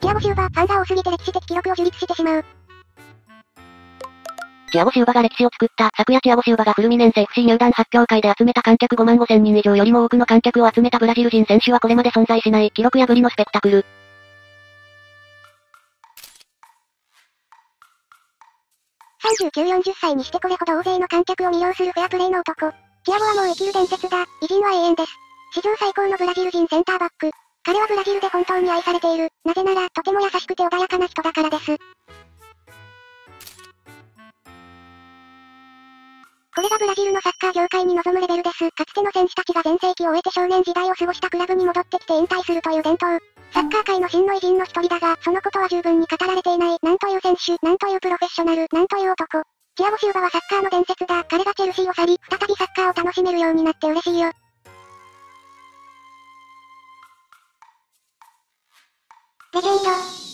ティアゴ・シウバ、ファンが多すぎて歴史的記録を樹立してしまう。 ティアゴ・シウバが歴史を作った。昨夜ティアゴ・シウバがフルミネンセ FC 入団発表会で集めた観客5万5千人以上よりも多くの観客を集めたブラジル人選手はこれまで存在しない記録破りのスペクタクル。 39、40歳にしてこれほど大勢の観客を魅了するフェアプレーの男。ティアゴはもう生きる伝説だ。偉人は永遠です。史上最高のブラジル人センターバック。彼はブラジルで本当に愛されている。なぜなら、とても優しくて穏やかな人だからです。これがブラジルのサッカー業界に望むレベルです。かつての選手たちが全盛期を終えて少年時代を過ごしたクラブに戻ってきて引退するという伝統。サッカー界の真の偉人の一人だが、そのことは十分に語られていない。なんという選手、なんというプロフェッショナル、なんという男。ティアゴ・シウバはサッカーの伝説だ。彼がチェルシーを去り、再びサッカーを楽しめるようになって嬉しいよ。レジェンド。